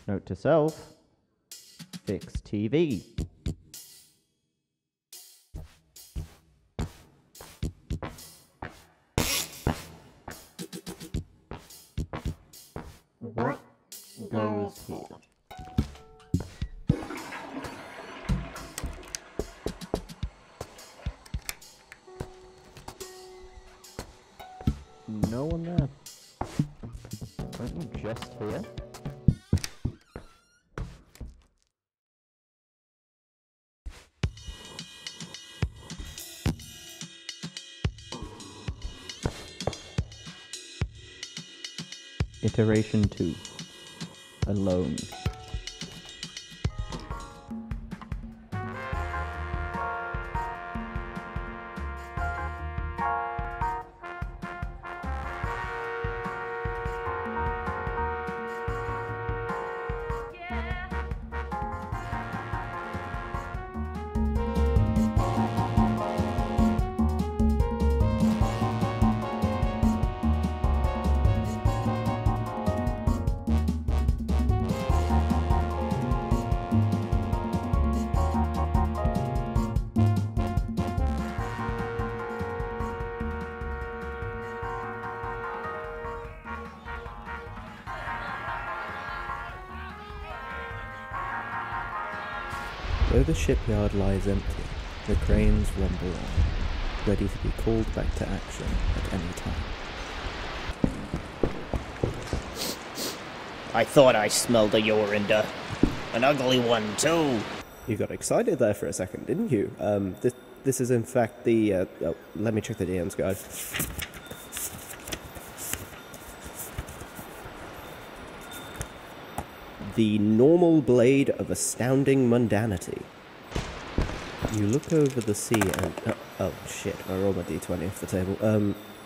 Note to self, fix TV. What goes here? No one there. Aren't you just here? Iteration 2. Alone. Though the shipyard lies empty, the cranes rumble on, ready to be called back to action at any time. I thought I smelled a Yorinda. An ugly one, too. You got excited there for a second, didn't you? This is in fact the, oh, let me check the DM's guide. The normal blade of astounding mundanity. You look over the sea and... oh shit, I rolled my d20 off the table.